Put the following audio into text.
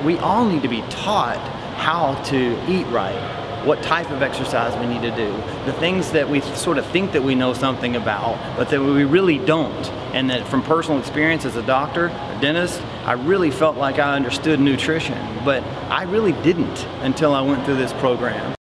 we all need to be taught how to eat right, what type of exercise we need to do, the things that we sort of think that we know something about, but that we really don't. And that from personal experience as a doctor, a dentist, I really felt like I understood nutrition, but I really didn't until I went through this program.